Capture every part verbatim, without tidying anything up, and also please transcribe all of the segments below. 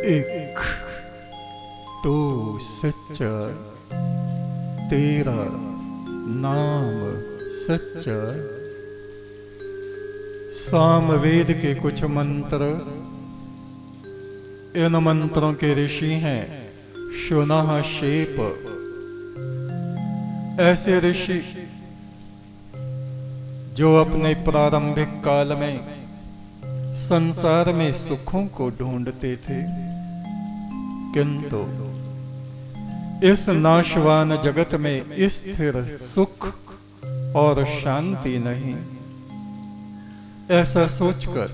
एक तो सच्चा तेरा नाम सच्चा। सामवेद के कुछ मंत्र, इन मंत्रों के ऋषि हैं शुनः शेप। ऐसे ऋषि जो अपने प्रारंभिक काल में संसार में सुखों को ढूंढते थे, किंतु इस नाशवान जगत में स्थिर सुख और शांति नहीं, ऐसा सोचकर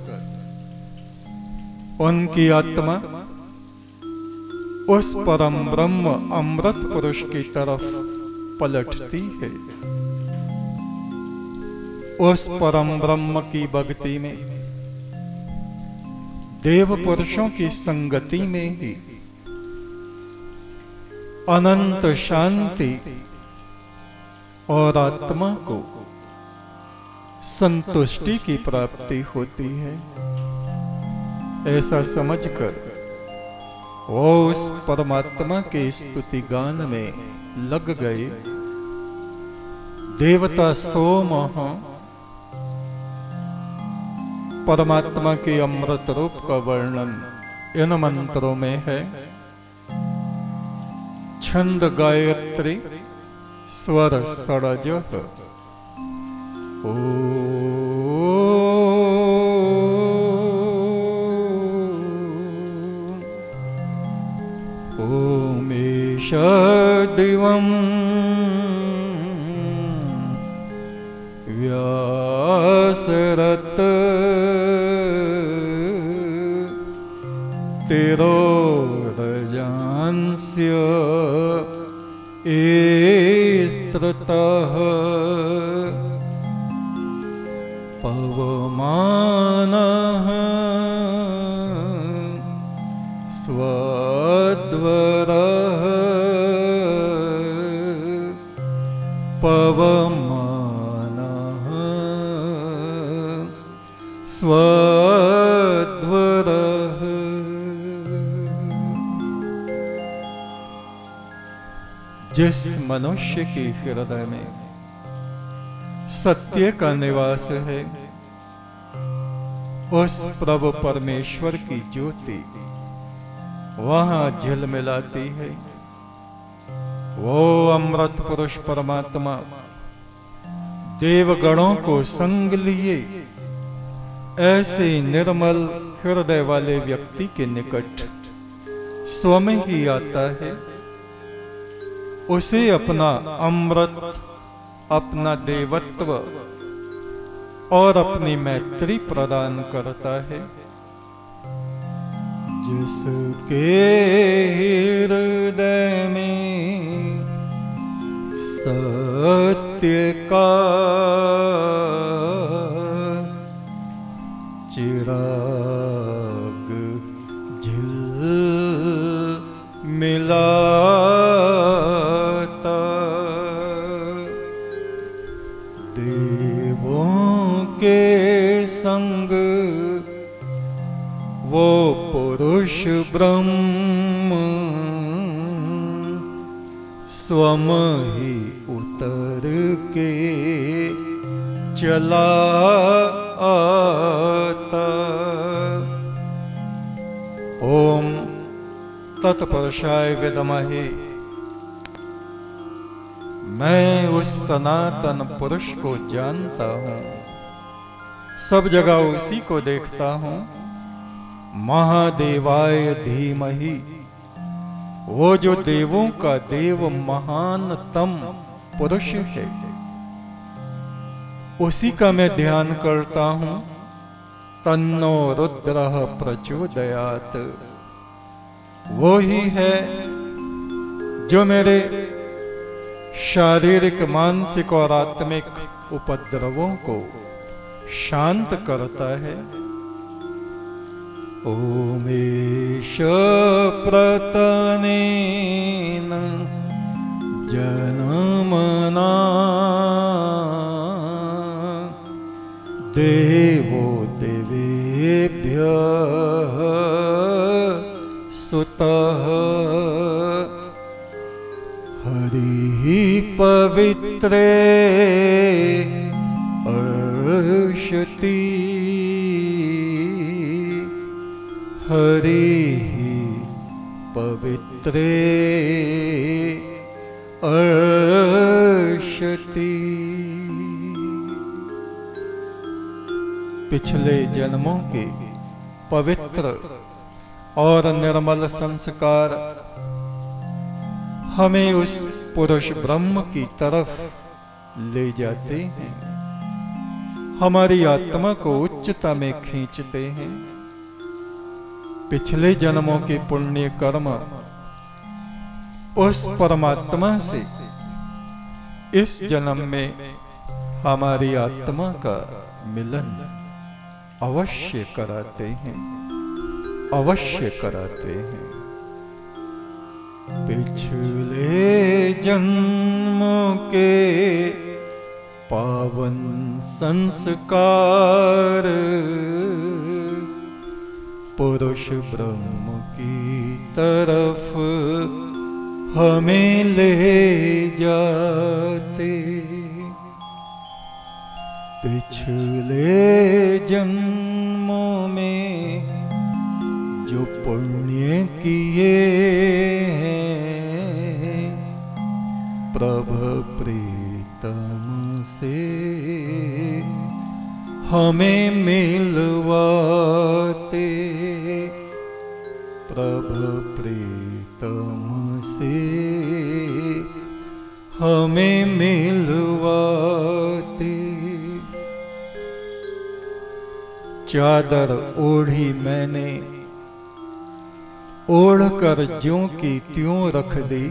उनकी आत्मा उस परम ब्रह्म अमृत पुरुष की तरफ पलटती है। उस परम ब्रह्म की भक्ति में, देव पुरुषों की संगति में ही अनंत शांति और आत्मा को संतुष्टि की प्राप्ति होती है। ऐसा समझकर वो उस परमात्मा के स्तुति गान में लग गए। देवता सोम परमात्मा के अमृत रूप का वर्णन इन मंत्रों में है। छंद गायत्री, स्वर षडज। ओ ओमेश दिवं व्यासरत तिरोरजांस्य एस्ततः पवमानः स्वद्वरः पवमानः स्वद्वरः। जिस मनुष्य के हृदय में सत्य का निवास है, उस प्रभु परमेश्वर की ज्योति वहां झिलमिलाती है। वो अमृत पुरुष परमात्मा देवगणों को संग लिए ऐसे निर्मल हृदय वाले व्यक्ति के निकट स्वयं ही आता है। उसे अपना अमृत, अपना देवत्व और अपनी मैत्री प्रदान करता है। जिसके हृदय में सत्य का चिराग झिलमिलाता, देवों के संग वो पुरुष ब्रह्म स्वयं ही उतर के चला आता। ओम तत्पुरुषाय विद्महे। मैं उस सनातन पुरुष को जानता हूं, सब जगह उसी को देखता हूं। महादेवाय धीमहि। वो जो देवों का देव महानतम पुरुष है, उसी का मैं ध्यान करता हूं। तन्नो रुद्रः प्रचोदयात्। वो ही है जो मेरे शारीरिक, मानसिक और आत्मिक उपद्रवों को शांत करता है। ओमेश प्रतनेन जनमना देवो देवेभ्यः सुतः हरि पवित्रे अर्षति हरि पवित्रे अर्षति। पिछले जन्मों के पवित्र और निर्मल संस्कार हमें उस पुरुष ब्रह्म की तरफ ले जाते हैं, हमारी आत्मा को उच्चता में खींचते हैं। पिछले जन्मों के पुण्य कर्म उस परमात्मा से इस जन्म में हमारी आत्मा का मिलन अवश्य कराते हैं, अवश्य कराते हैं। पिछले जन्मों के पावन संस्कार पुरुष ब्रह्म की तरफ हमें ले जाते। पिछले जन्मों में जो पुण्य किए हैं प्रभु प्रीतम से हमें मिलवाते, प्रभु प्रीतम से हमें मिलवाते। चादर ओढ़ी मैंने, ओढ़ कर ज्यों की त्यों रख दी,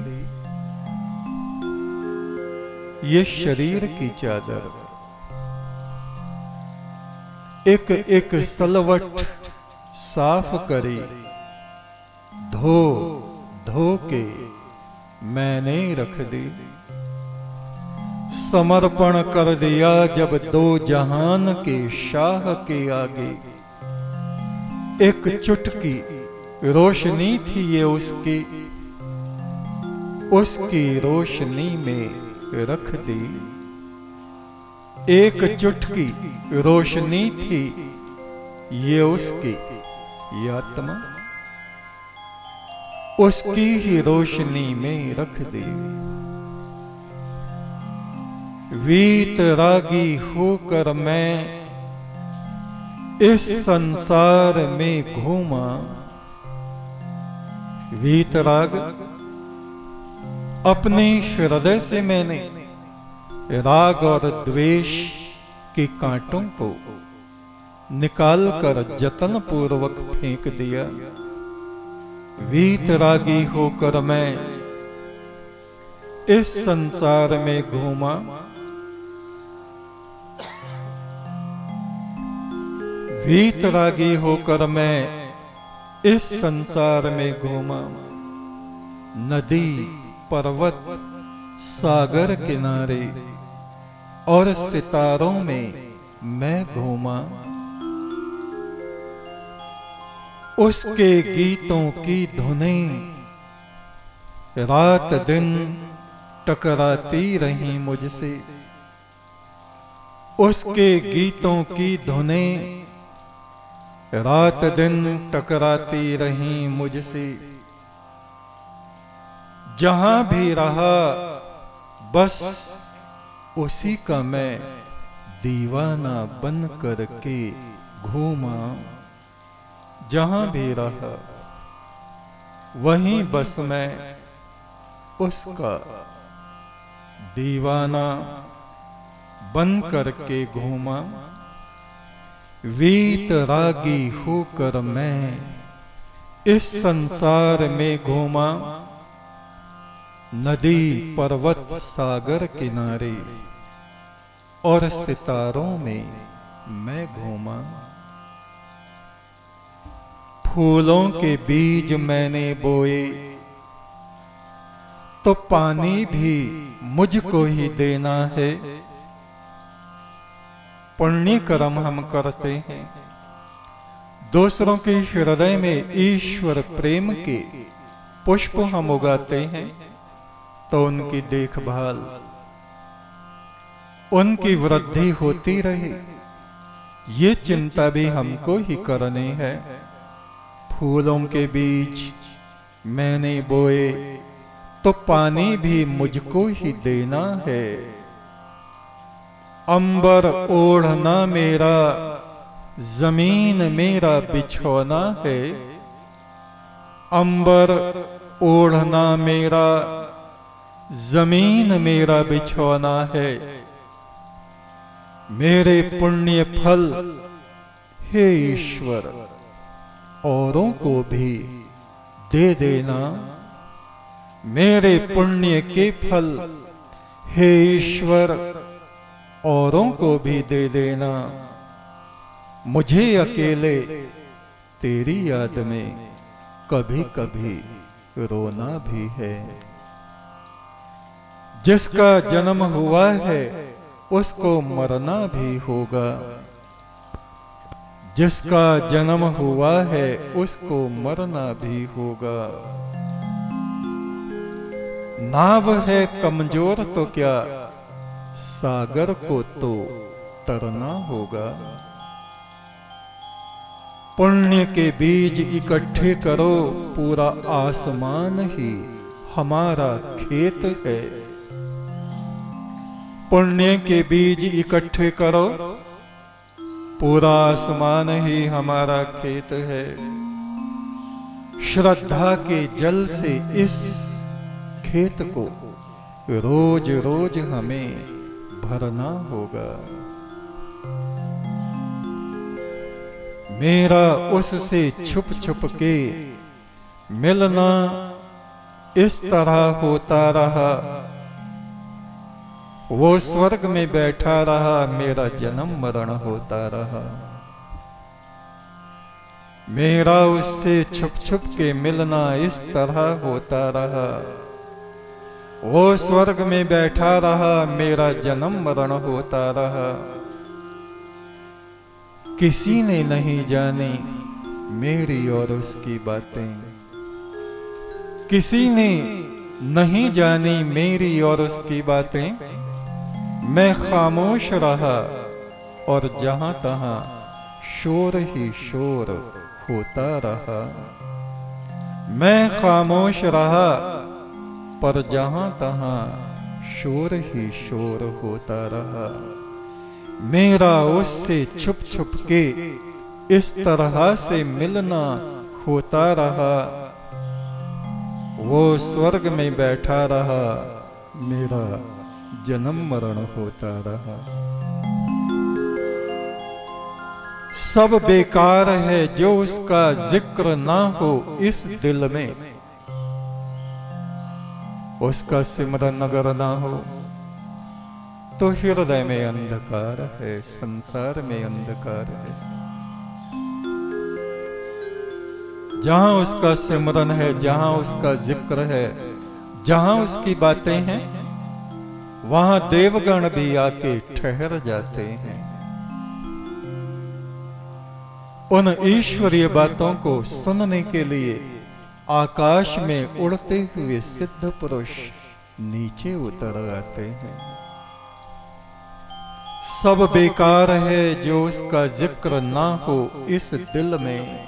ये शरीर की चादर एक एक सलवट साफ करी, धो धो के मैंने रख दी। समर्पण कर दिया जब दो जहान के शाह के आगे, एक चुटकी रोशनी थी ये उसकी, उसकी रोशनी में रख दी। एक चुटकी रोशनी थी ये उसकी आत्मा, उसकी ही रोशनी में रख दी। वीतरागी होकर मैं इस संसार में घूमा। वीतराग अपने हृदय से मैंने राग और द्वेष के कांटों को निकालकर जतन पूर्वक फेंक दिया। वीतरागी होकर मैं इस संसार में घूमा। वीतरागी होकर मैं इस संसार में घूमा। नदी पर्वत सागर किनारे और सितारों में मैं घूमा। उसके गीतों की धुनें रात दिन टकराती रही मुझसे। उसके गीतों की धुनें रात दिन टकराती रही मुझसे। जहां भी रहा बस उसी का मैं दीवाना बन कर के घूमा। जहां भी रहा वहीं बस मैं उसका दीवाना बन कर के घूमा। वीतरागी होकर मैं इस संसार में घूमा। नदी पर्वत सागर किनारे और सितारों में मैं घूमा। फूलों के बीज मैंने बोए तो पानी भी मुझको ही देना है। पुण्य कर्म हम करते हैं, दूसरों के हृदय में ईश्वर प्रेम के पुष्प हम उगाते हैं तो उनकी देखभाल, उनकी वृद्धि होती रहे, ये चिंता भी हमको ही करनी है। फूलों के बीज मैंने बोए तो पानी भी मुझको ही देना है। अंबर ओढ़ना मेरा, जमीन मेरा बिछौना है। अंबर ओढ़ना मेरा, जमीन मेरा बिछौना है। मेरे पुण्य फल हे ईश्वर औरों को भी दे देना। मेरे पुण्य के फल हे ईश्वर औरों को भी दे देना। मुझे अकेले तेरी याद में कभी कभी रोना भी है। जिसका जन्म हुआ है उसको मरना भी होगा। जिसका जन्म हुआ है उसको मरना भी होगा। नाव है कमजोर तो क्या, सागर को तो तरना होगा। पुण्य के बीज इकट्ठे करो, पूरा आसमान ही हमारा खेत है। पुण्य के बीज इकट्ठे करो, पूरा आसमान ही हमारा खेत है। श्रद्धा के जल से इस खेत को रोज रोज हमें भरना होगा। मेरा उससे छुप छुप के मिलना इस तरह होता रहा। वो स्वर्ग में बैठा रहा, मेरा जन्म मरण होता रहा। मेरा उससे छुप छुप के मिलना इस तरह होता रहा। वो स्वर्ग में बैठा रहा, मेरा जन्म मरण होता रहा। किसी ने नहीं जानी मेरी और उसकी बातें। किसी ने नहीं जानी मेरी और उसकी बातें। मैं खामोश रहा और जहां तहां शोर ही शोर होता रहा। मैं खामोश रहा पर जहां तहां शोर ही शोर होता रहा। मेरा उससे छुप छुप के इस तरह से मिलना होता रहा। वो स्वर्ग में बैठा रहा, मेरा जन्म मरण होता रहा। सब बेकार है जो उसका जिक्र ना हो इस दिल में। उसका सिमरन अगर ना हो तो हृदय में अंधकार है, संसार में अंधकार है। जहां उसका सिमरन है, जहां उसका जिक्र है, जहां उसकी बातें हैं, वहां देवगण भी आके ठहर जाते हैं। उन ईश्वरीय बातों को सुनने के लिए आकाश में उड़ते हुए सिद्ध पुरुष नीचे उतर आते हैं। सब बेकार है जो उसका जिक्र ना हो इस दिल में।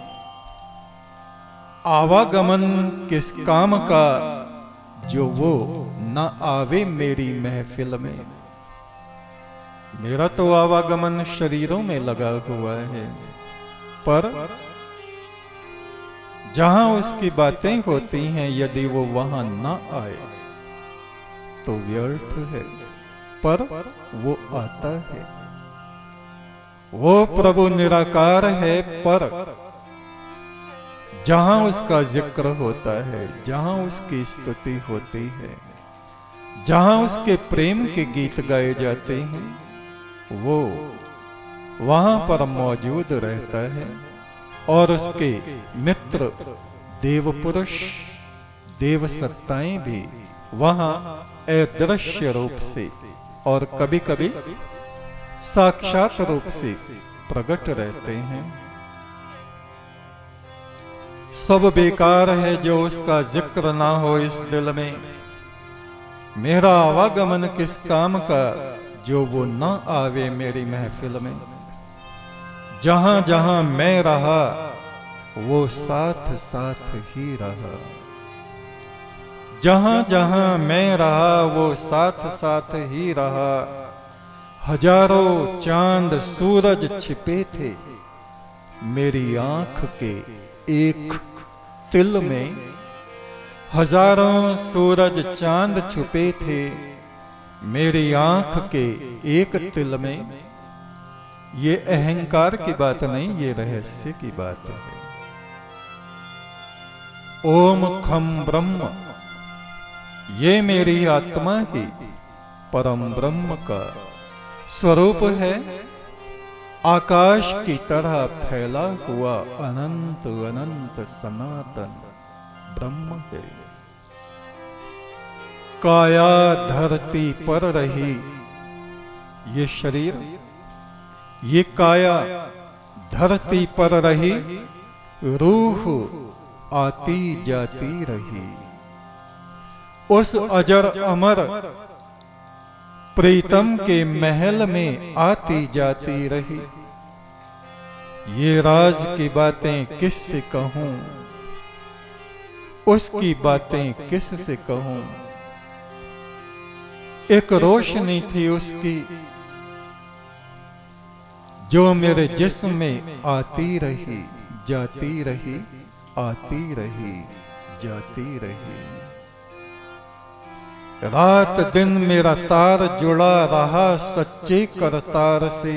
आवागमन किस काम का जो वो न आवे मेरी महफिल में। मेरा तो आवागमन शरीरों में लगा हुआ है, पर जहां उसकी बातें होती हैं यदि वो वहां न आए तो व्यर्थ है, पर वो आता है। वो प्रभु निराकार है, पर जहां उसका जिक्र होता है, जहां उसकी स्तुति होती है, जहां उसके प्रेम के गीत गाए जाते हैं, वो वहां पर मौजूद रहता है। और उसके मित्र देव पुरुष, देव सत्ताएं भी वहां अदृश्य रूप से और कभी कभी साक्षात रूप से प्रकट रहते हैं। सब बेकार है जो उसका जिक्र ना हो इस दिल में। मेरा आवागमन किस काम का जो वो न आवे मेरी महफिल में। जहां जहां मैं रहा वो साथ साथ ही रहा। जहां जहां मैं रहा वो साथ साथ ही रहा। हजारों चांद सूरज छिपे थे मेरी आंख के एक तिल में। हजारों सूरज चांद छुपे थे मेरी आंख के एक तिल में। ये अहंकार की बात नहीं, ये रहस्य की बात है। ओम खम ब्रह्म, ये मेरी आत्मा ही परम ब्रह्म का स्वरूप है। आकाश की तरह फैला हुआ अनंत अनंत सनातन ब्रह्म है। काया धरती पर रही ये शरीर, ये काया धरती पर रही। रूह आती जाती रही। उस अजर अमर प्रीतम के महल में आती जाती रही। ये राज की बातें किससे कहूं, उसकी बातें किससे कहूं। एक रोशनी थी उसकी जो मेरे जिस्म में आती रही, जाती रही, आती रही, जाती रही। रात दिन मेरा तार जुड़ा रहा सच्चे करतार से।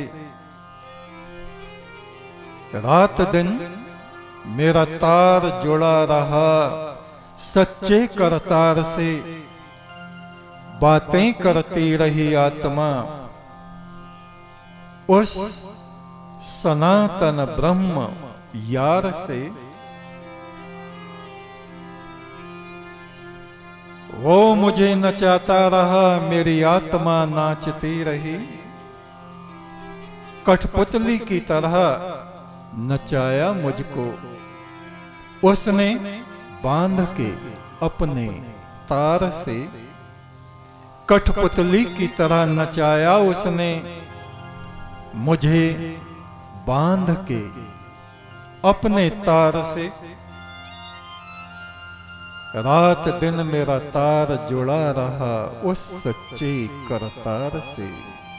रात दिन मेरा तार जुड़ा रहा सच्चे करतार से। बातें करती रही आत्मा उस सनातन ब्रह्म यार से। वो मुझे नचाता रहा, मेरी आत्मा नाचती रही। कठपुतली की तरह नचाया मुझको उसने बांध के अपने तार से। कठपुतली की तरह नचाया उसने मुझे बांध के अपने तार से। रात दिन मेरा तार जुड़ा रहा उस सच्चे करतार से।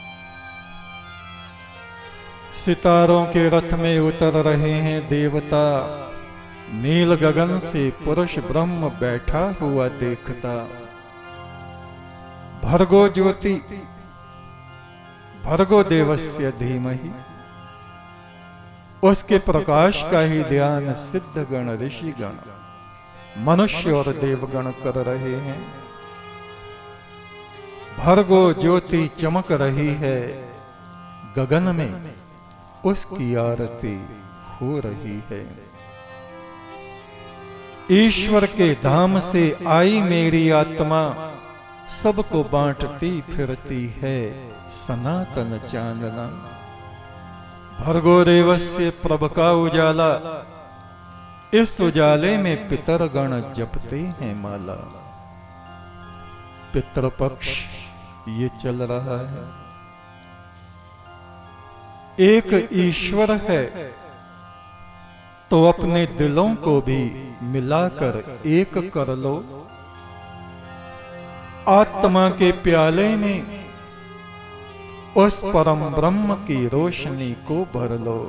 सितारों के रथ में उतर रहे हैं देवता। नील गगन से पुरुष ब्रह्म बैठा हुआ देखता। भर्गो ज्योति भर्गो देवस्य धीमहि, उसके प्रकाश का ही ध्यान सिद्ध गण ऋषिगण मनुष्य और देवगण कर रहे हैं। भर्गो ज्योति चमक रही है गगन में, उसकी आरती हो रही है। ईश्वर के धाम से आई मेरी आत्मा सबको बांटती फिरती है सनातन चांदना। भर्गो देवस्य प्रभ का उजाला, इस उजाले में पितरगण जपते हैं माला। पितृपक्ष ये चल रहा है। एक ईश्वर है तो अपने दिलों को भी मिलाकर एक कर लो। आत्मा के प्याले में उस परम ब्रह्म की रोशनी को भर लो।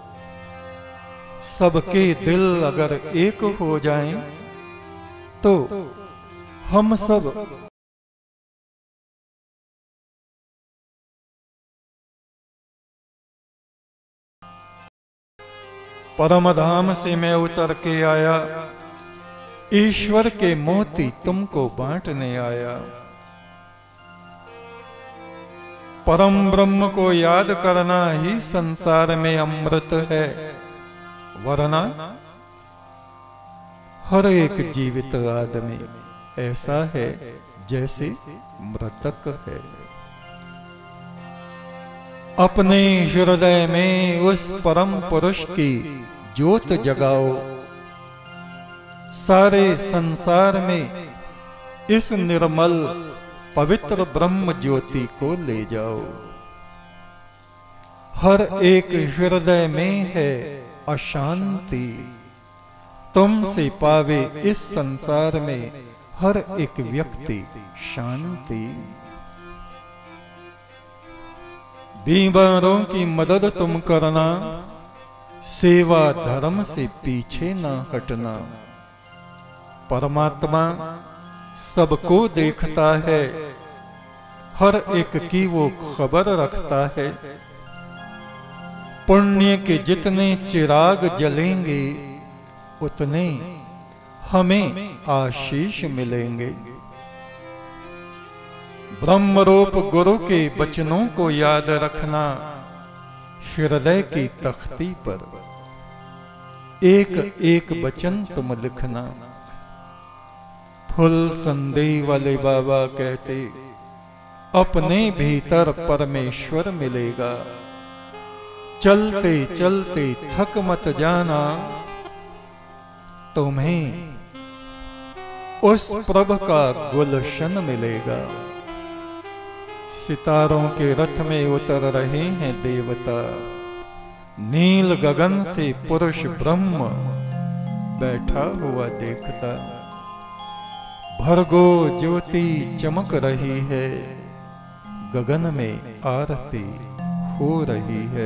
सबके दिल अगर एक हो जाएं तो हम सब परम धाम से मैं उतर के आया। ईश्वर के मोती तुमको बांटने आया। परम ब्रह्म को याद करना ही संसार में अमृत है, वरना हर एक जीवित आदमी ऐसा है जैसे मृतक है। अपने हृदय में उस परम पुरुष की ज्योत जगाओ। सारे संसार में इस निर्मल पवित्र ब्रह्म ज्योति को ले जाओ। हर एक हृदय में है अशांति, तुमसे पावे इस संसार में हर एक व्यक्ति शांति। बीमारों की मदद तुम करना, सेवा धर्म से पीछे ना हटना। परमात्मा सबको देखता है, हर एक की वो खबर रखता है। पुण्य के जितने चिराग जलेंगे उतने हमें आशीष मिलेंगे। ब्रह्मरूप गुरु के वचनों को याद रखना, हृदय की तख्ती पर एक एक वचन तुम लिखना। फुल संदेह वाले बाबा कहते, अपने भीतर परमेश्वर मिलेगा। चलते चलते थक मत जाना, तुम्हें उस प्रभु का गुलशन मिलेगा। सितारों के रथ में उतर रहे हैं देवता, नील गगन से पुरुष ब्रह्म बैठा हुआ देखता। भर्गो ज्योति चमक रही है, गगन में आरती हो रही है।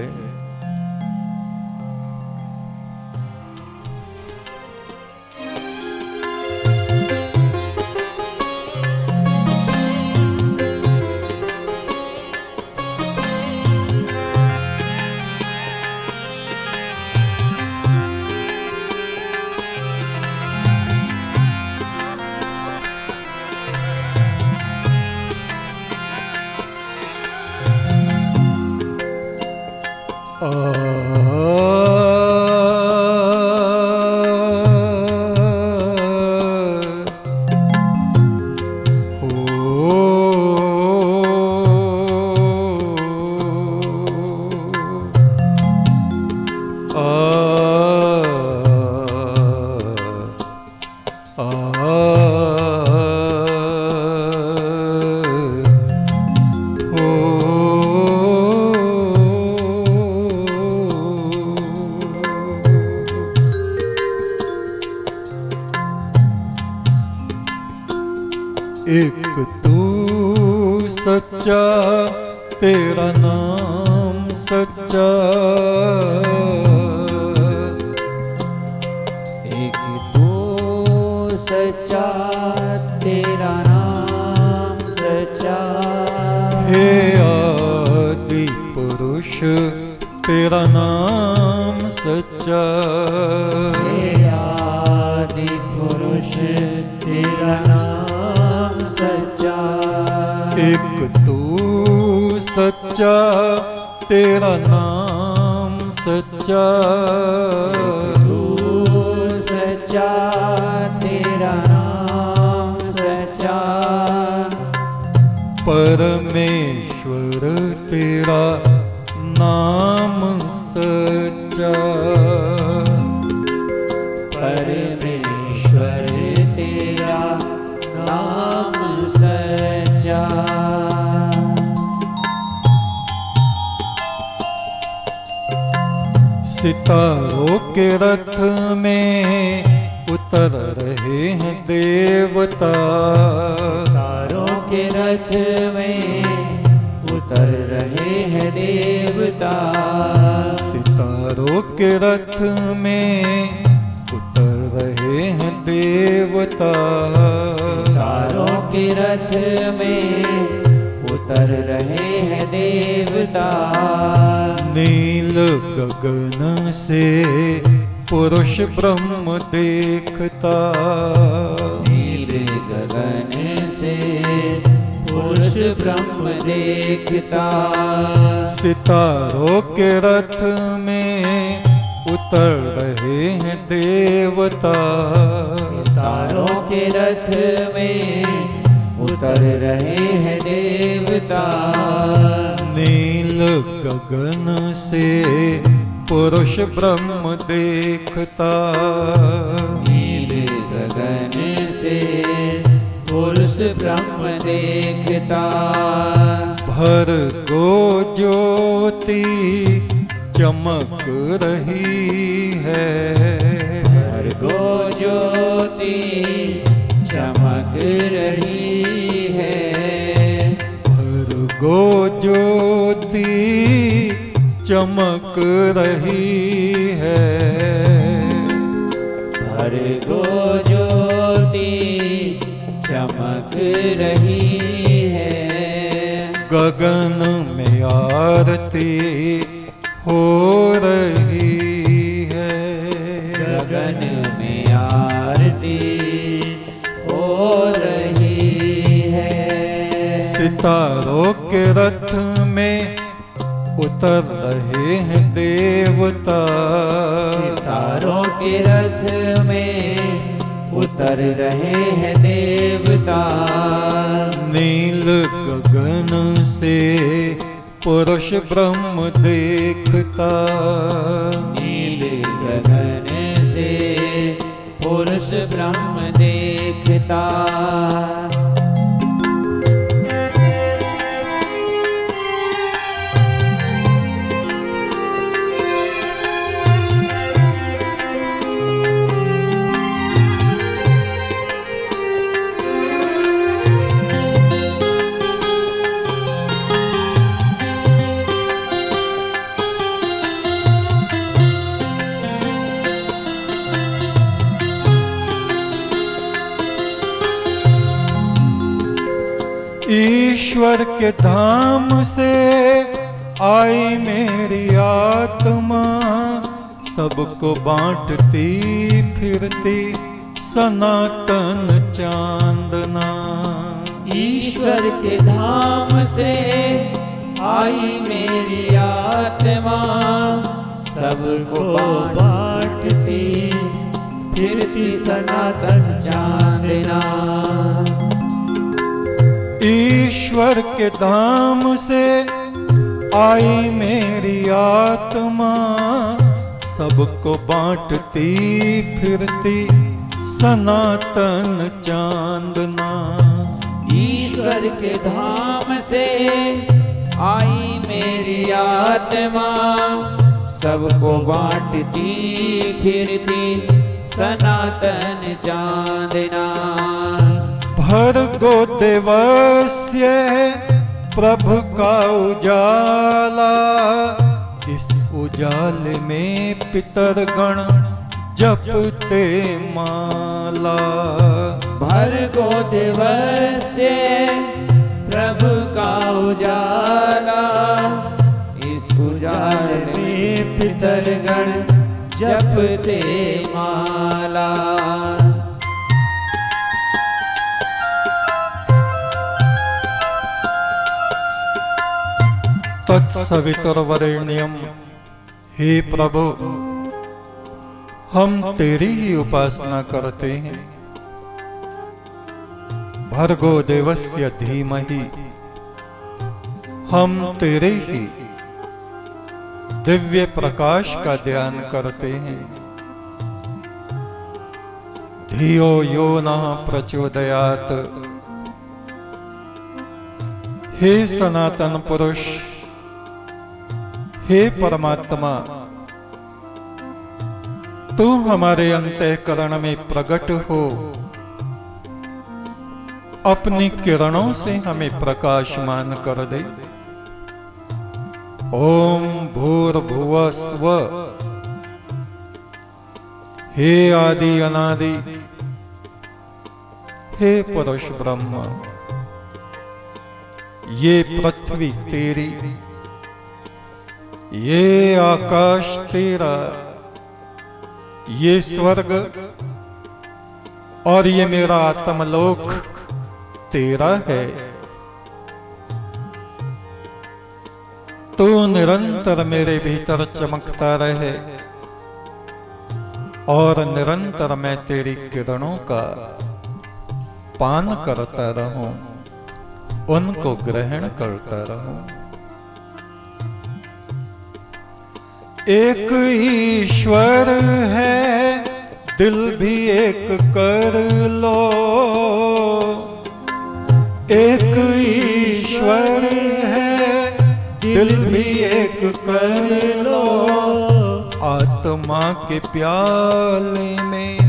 एक तू सच्चा, तेरा नाम सच्चा। एक तू सच्चा, तेरा नाम सच्चा। हे आदि पुरुष, तेरा नाम सच्चा। हे आदि पुरुष, तेरा नाम सच्चा। एक तू सच्चा, तेरा नाम सच्चा। तू सच्चा, तेरा नाम सच्चा। परमेश्वर तेरा नाम सच्चा। परमेश्वर तेरा नाम सच्चा। सितारों के रथ में उतर रहे हैं देवता। सितारों के रथ में उतर रहे हैं देवता। सितारों के रथ में उतर रहे हैं देवता। सितारों के रथ में उतर रहे हैं देवता। नील गगन से पुरुष ब्रह्म देखता। नील गगन से पुरुष ब्रह्म देखता। सितारों के रथ में उतर रहे हैं देवता। सितारों के रथ में उतर रहे हैं देवता। नील गगन से पुरुष ब्रह्म देखता। नील ब्रह्म देखता। भर्गो ज्योति चमक रही है, भर्गो ज्योति चमक रही है, भर्गो ज्योति चमक रही है, भर्गो ज्योति चमक रही है। गगन में आरती हो रही है, गगन में आरती हो रही है। सितारों के रथ में उतर रहे हैं देवता, सितारों के रथ में उतर रहे हैं देवता। नील गगन से पुरुष ब्रह्म देखता, नील गगन से पुरुष ब्रह्म देखता। ईश्वर के धाम से आई मेरी आत्मा, सबको बांटती फिरती सनातन चांदना। ईश्वर के धाम से आई मेरी आत्मा, सबको बांटती फिरती सनातन चांदना। ईश्वर के धाम से आई मेरी आत्मा, सबको बांटती फिरती सनातन चांदना। ईश्वर के धाम से आई मेरी आत्मा, सबको बांटती फिरती सनातन चांदना। भर्गो देवस्य प्रभु का उजाला, इस उजाले में पितरगण जपते माला। भर्गो देवस्य प्रभु का उजाला, इस उजाले में पितरगण जपते माला। तत्सवितुर्वरेण्यम, हे प्रभु हम तेरी ही उपासना करते हैं। भर्गो देवस्य धीमहि, हम तेरे ही दिव्य प्रकाश का ध्यान करते हैं। धियो यो नः प्रचोदयात्, हे सनातन पुरुष, हे परमात्मा, तू हमारे अंतःकरण में प्रकट हो, अपनी किरणों से हमें प्रकाशमान कर दे। ओम भूर्भुवः स्वः, हे आदि अनादि, हे पुरुष ब्रह्म, ये पृथ्वी तेरी, ये आकाश तेरा, ये स्वर्ग और ये मेरा आत्मलोक तेरा है। तू निरंतर मेरे भीतर चमकता रहे और निरंतर मैं तेरी किरणों का पान करता रहूं, उनको ग्रहण करता रहूं। एक ईश्वर है, दिल भी एक कर लो, एक ईश्वर है, दिल भी एक कर लो। आत्मा के प्याले में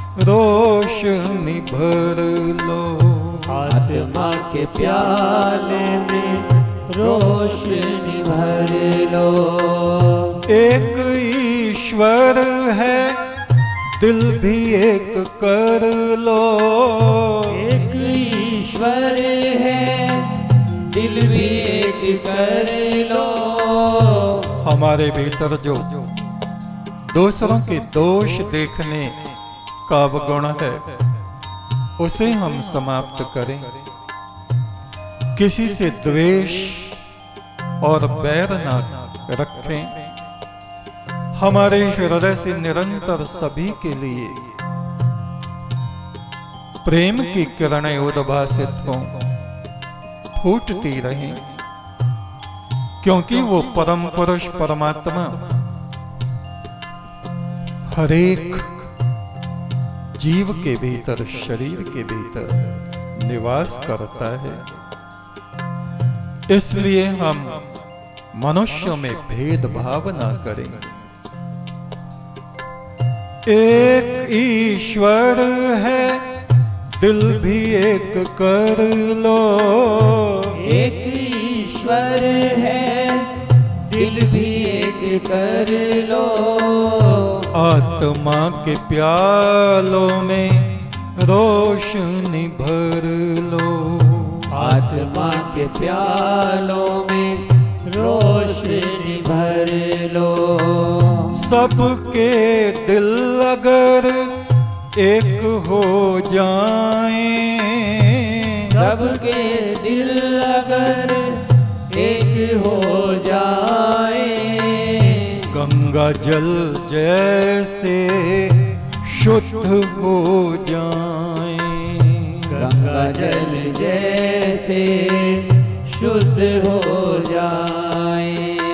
रोशनी भर लो। आत्मा के प्याले में रोशनी भर लो। एक ईश्वर है, दिल भी एक कर लो। एक ईश्वर है, दिल भी एक कर लो। हमारे भीतर जो दूसरों के दोष देखने का अवगुण है, उसे हम समाप्त करें। किसी से द्वेष और बैर ना रखें। हमारे हृदय से निरंतर सभी के लिए प्रेम की किरणें उद्भासित हों, फूटती रहें, क्योंकि वो परम पुरुष परमात्मा हरेक जीव के भीतर, शरीर के भीतर निवास करता है। इसलिए हम मनुष्यों में भेदभाव ना करें। एक ईश्वर है, दिल भी एक कर लो। एक ईश्वर है, दिल भी एक कर लो। आत्मा के प्यालों में रोशनी भर लो। आत्मा के प्यालों में रोशनी भर लो। सबके दिल अगर एक हो जाएं, सबके दिल अगर एक हो जाए, गंगा जल जैसे शुद्ध हो जाएं। गंगा जल जैसे शुद्ध हो जाए।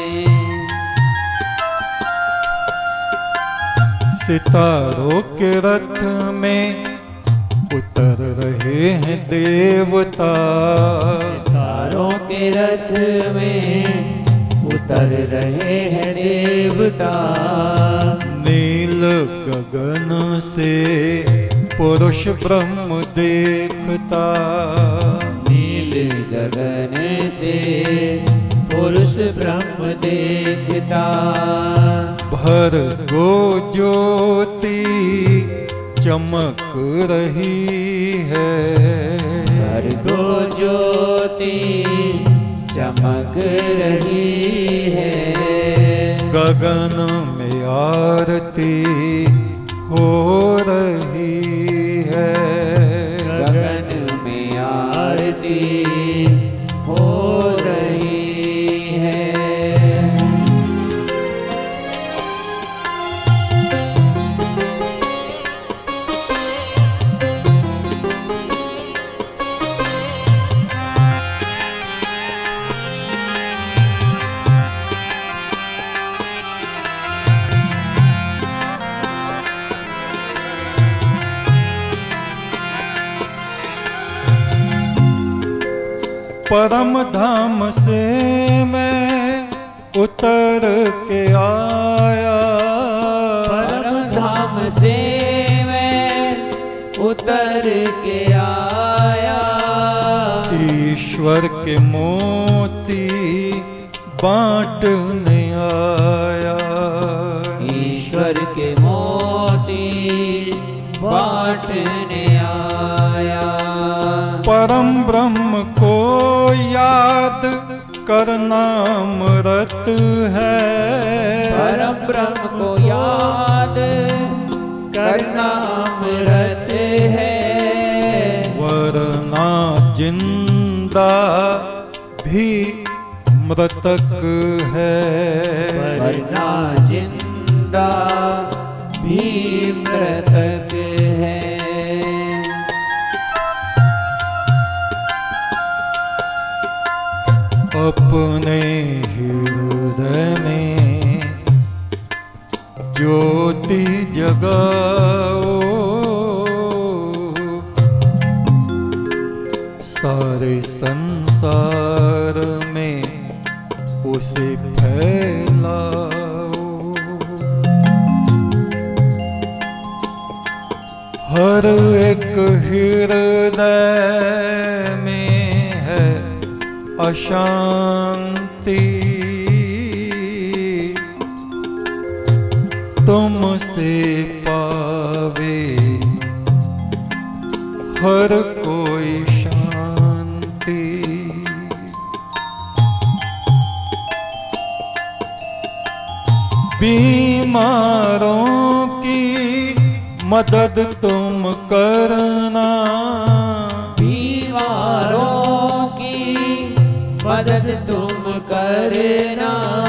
सितारों के रथ में उतर रहे हैं देवता। सितारों के रथ में उतर रहे हैं देवता। नील गगन से पुरुष ब्रह्म देखता। नील गगन से पुरुष ब्रह्म देखता। भर गो ज्योति चमक रही है। भर गो ज्योति चमक रही है। गगन में आरती हो रही है। गगन में आरती हो रही है। परम धाम से मैं उतर के आया। परम धाम से मैं उतर के आया। ईश्वर के मोती बांटने आया। ईश्वर के मोती बांटने आया। परम ब्रह्म को याद करना अमृत है। परम ब्रह्म को याद करना अमृत है। वरना जिंदा भी मृतक है। वरना जिंदा भी मृतक है। अपने हृदय में ज्योति जगाओ। सारे उसे फैलाओ। हर एक हृदय में है अशांति, तुमसे पावे हर कोई शांति। बीमारों की मदद तुम करना, बीमारों की मदद तुम करना।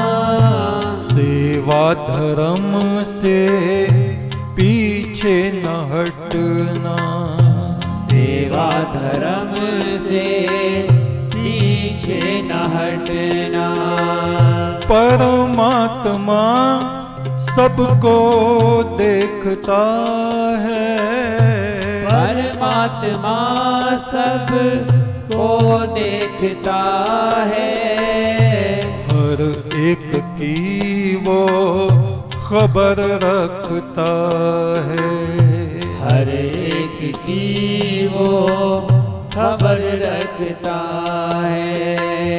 सेवा धर्म से पीछे न हटना, सेवा धर्म से पीछे न हटना। परमात्मा सबको देखता है, परमात्मा सब को देखता है। हर एक की वो खबर रखता है, हर एक की वो खबर रखता है।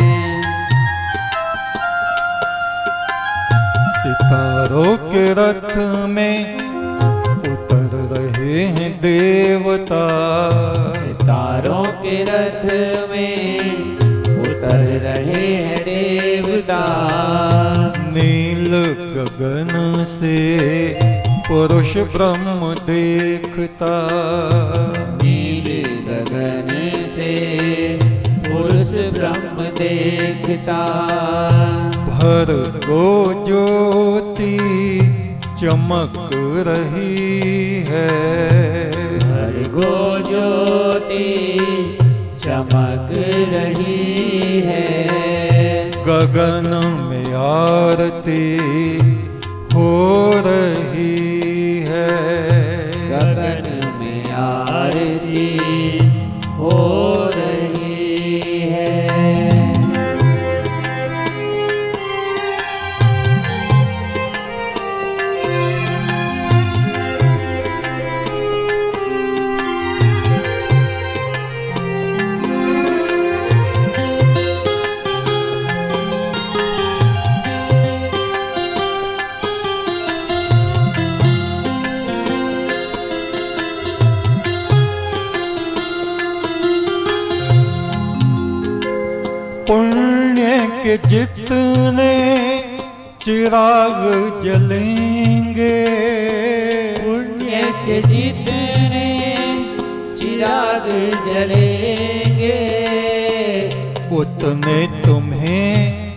सितारों के रथ में उतर रहे हैं देवता, सितारों के रथ में उतर रहे हैं देवता। नील गगन से पुरुष ब्रह्म देखता, नील गगन से पुरुष ब्रह्म देखता। भर को ज्योति चमक रही है, भर को ज्योति चमक रही है। गगन में आरती हो रही है, गगन में आरती हो रही है। पुण्य के जितने चिराग जलेंगे, पुण्य के जितने चिराग जलेंगे, उतने तुम्हें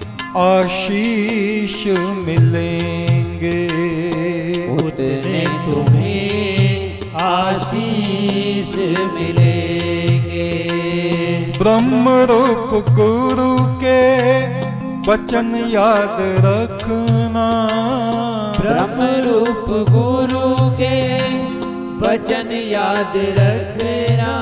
आशीष मिलेंगे, उतने तुम्हें आशीष मिलेंगे। ब्रह्म रूप गुरु के वचन याद रखना, ब्रह्म रूप गुरु के वचन याद रखना।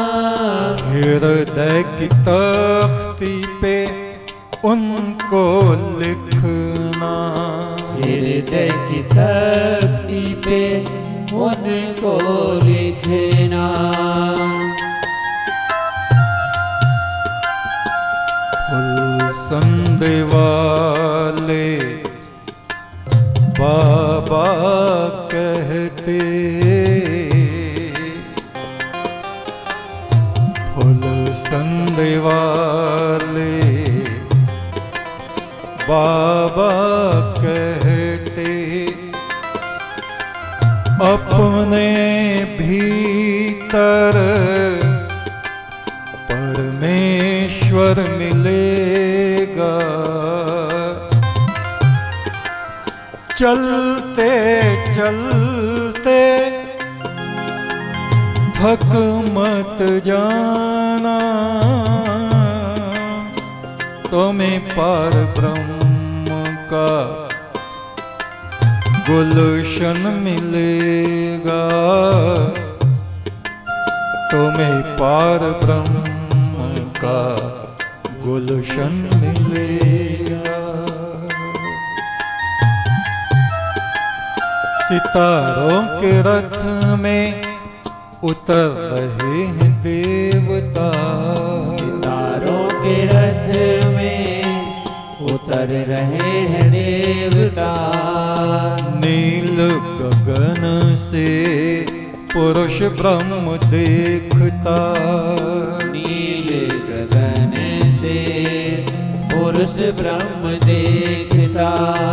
हृदय की तख्ती पे उनको लिखना, हृदय की तख्ती पे उनको लिखना। संधे वाले बाबा कहते, फुल संधे वाले बाबा कहते, अपने भीतर परमेश्वर मिलेगा, चलते चलते थक मत जाना, तुम्हें पार ब्रह्म का गुलशन मिलेगा, तुम्हें पार ब्रह्म का गुलशन मिलेगा। सितारों के रथ में उतर रहे हैं देवता, सितारों के रथ में उतर रहे हैं देवता। नील गगन से पुरुष ब्रह्म देखता, नील गगन से पुरुष ब्रह्म देखता।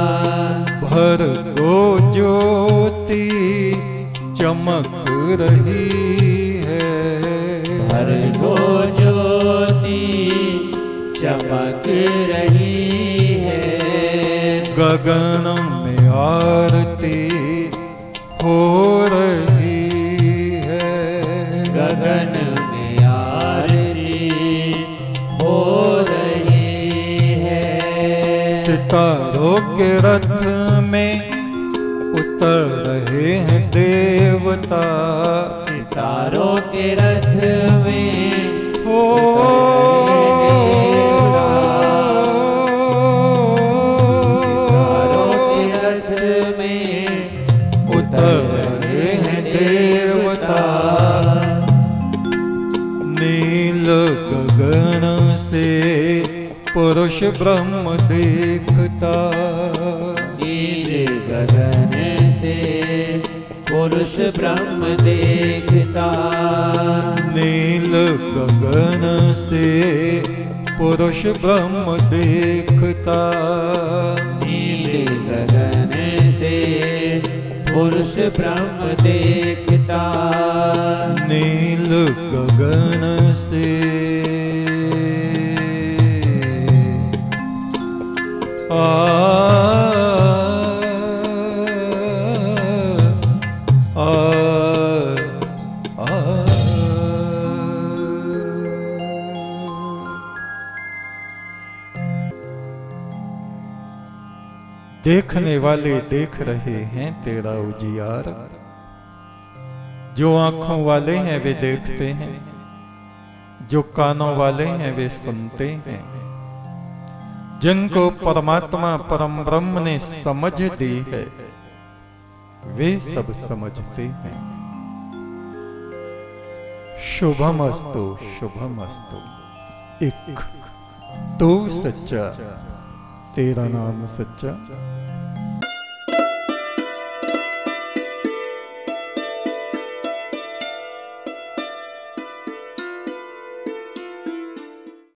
भर्गो ज्योति चमक रही है, भर्गो ज्योति चमक रही है। गगन में आरती हो रही है, गगन में आरती हो रही है। सितारों के रथ में उतर रहे हैं देवता, सितारों के रथ में हो सितारों के रथ में उतर रहे हैं देवता। नील गगन से पुरुष ब्रह्म देखता, नील गगन से पुरुष ब्रह्म देखता। नील गगन से पुरुष ब्रह्म देखता, नील गगन से पुरुष ब्रह्म देखता। नील गगन से आ देखने वाले देख रहे हैं तेरा उजियार, जो आंखों वाले हैं वे देखते हैं, जो कानों वाले हैं वे सुनते हैं। जिनको परमात्मा परम ब्रह्म ने समझ दी है वे सब समझते हैं। शुभमस्तु शुभमस्तु। एक तू सच्चा, तेरा नाम सच्चा,